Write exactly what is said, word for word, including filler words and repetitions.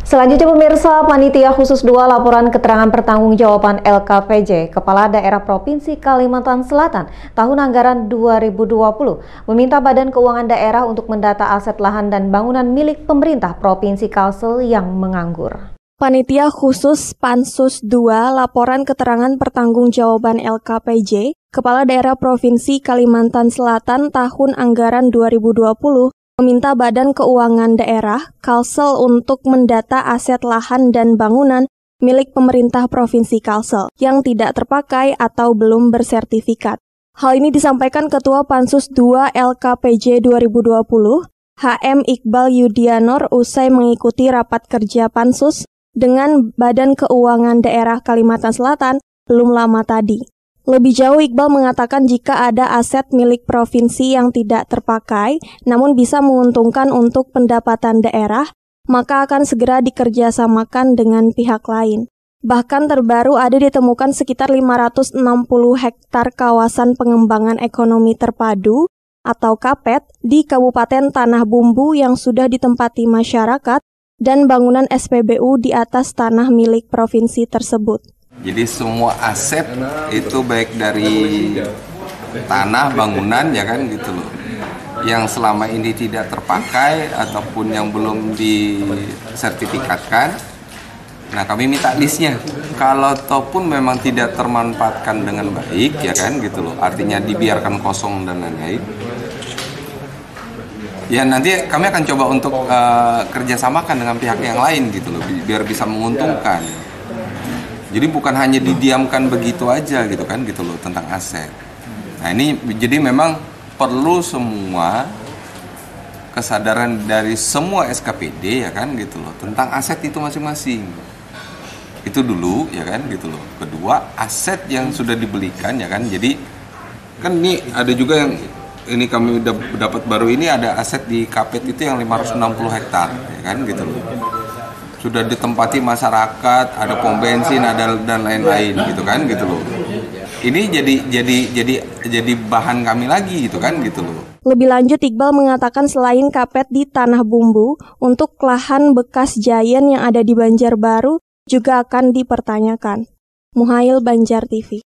Selanjutnya pemirsa, Panitia Khusus dua Laporan Keterangan Pertanggungjawaban L K P J Kepala Daerah Provinsi Kalimantan Selatan tahun anggaran dua ribu dua puluh meminta Badan Keuangan Daerah untuk mendata aset lahan dan bangunan milik pemerintah Provinsi Kalsel yang menganggur. Panitia Khusus Pansus dua Laporan Keterangan Pertanggungjawaban L K P J Kepala Daerah Provinsi Kalimantan Selatan tahun anggaran dua ribu dua puluh meminta Badan Keuangan Daerah Kalsel untuk mendata aset lahan dan bangunan milik pemerintah Provinsi Kalsel yang tidak terpakai atau belum bersertifikat. Hal ini disampaikan Ketua Pansus dua L K P J dua ribu dua puluh, H M Iqbal Yudianor usai mengikuti rapat kerja Pansus dengan Badan Keuangan Daerah Kalimantan Selatan belum lama tadi. Lebih jauh, Iqbal mengatakan jika ada aset milik provinsi yang tidak terpakai, namun bisa menguntungkan untuk pendapatan daerah, maka akan segera dikerjasamakan dengan pihak lain. Bahkan terbaru ada ditemukan sekitar lima ratus enam puluh hektar kawasan pengembangan ekonomi terpadu atau K P E T di Kabupaten Tanah Bumbu yang sudah ditempati masyarakat dan bangunan S P B U di atas tanah milik provinsi tersebut. Jadi semua aset itu baik dari tanah, bangunan ya kan gitu loh, yang selama ini tidak terpakai ataupun yang belum disertifikatkan. Nah kami minta listnya. Kalau ataupun memang tidak termanfaatkan dengan baik ya kan gitu loh, artinya dibiarkan kosong dan lain-lain. Ya nanti kami akan coba untuk uh, kerjasamakan dengan pihak yang lain gitu loh, biar bisa menguntungkan. Jadi bukan hanya didiamkan begitu aja gitu kan gitu loh tentang aset. Nah ini jadi memang perlu semua kesadaran dari semua S K P D ya kan gitu loh tentang aset itu masing-masing. Itu dulu ya kan gitu loh. Kedua, aset yang sudah dibelikan ya kan. Jadi kan ini ada juga yang ini kami udah dapat baru ini ada aset di K P E T itu yang lima ratus enam puluh hektar ya kan gitu loh. Sudah ditempati masyarakat, ada pom bensin, ada dan lain-lain gitu kan gitu loh. Ini jadi jadi jadi jadi bahan kami lagi gitu kan gitu loh. Lebih lanjut, Iqbal mengatakan selain K P E T di Tanah Bumbu, untuk lahan bekas Giant yang ada di Banjarbaru juga akan dipertanyakan. Muhail, Banjar T V.